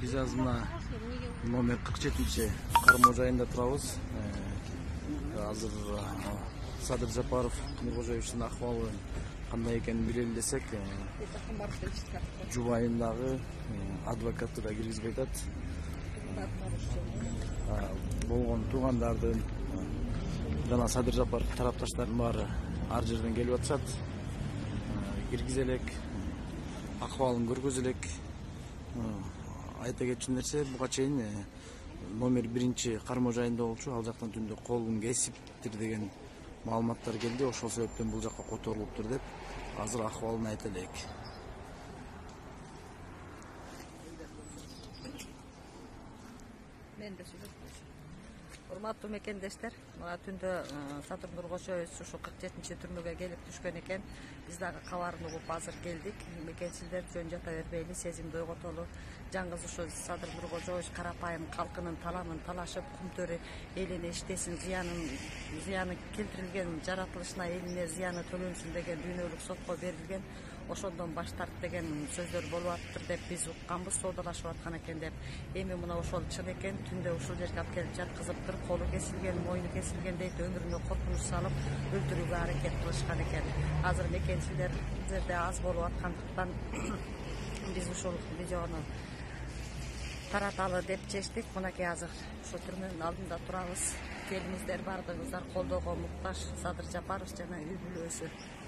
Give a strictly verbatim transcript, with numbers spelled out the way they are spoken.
Биз азыр мына номер кырк жетинчи кармоо жайында турабыз. Азыр Садыр Жапаров Нуркожоевичтин акыбалы кандай экенин билели десек, жубайындагы адвокаты да киргизбей атат. Болгон туугандардын жана Садыр Жапаров тарапташтардын баары ар жерден келип атышат. Киргизе элек, акыбалын көргөзө элек. Айта кетчү нерсе, буга чейин номер биринчи кармоо жайында болчу, ал жактан түндө колун кесиптир деген маалыматтар келди. Ошол себептен бул жакка которулуптур деп азыр акыбалын айта элек. Мен де сүйлөп урматтуу мекендештер, мына түндө Садыр Нуркожоевич ушу кырк жетинчи түрмөгө келип түшкөн экен. Биз дагы кабарын угуп азыр келдик. Мекенчилер жөн жата бербейли, сезимди ойготолу. Жаңгыз ушу Садыр Нуркожоевич карапайым калкынын таланын талашып, кумтөрү элине иштесин, зыянын зыяны келтирилген, жаратылышына элине зыяны төлөнсүн деген дүйнөлүк сотко берилген. Ошондон баш тарт деген сөздөр болуп атыптыр деп биз укканбыз, соодалашып аткан экен деп. Эми мына ошол чын экен, түндө ушул жерге алып келип жаткызыптыр. Колу кесилген, мойну кесилген дейт, өмүрүнө коркунуч салып өлтүрүүгө аракет кылышкан экен. Азыр мекенчилер жерде аз болуп аткандыктан биз ушул видеону тараталы деп чечтик. Мынакей азыр ушул түрмөнүн алдында турабыз. Келиңиздер, бардыгыңыздар колдоого муктаж Садыр Жапаров жана үй бүлөсү.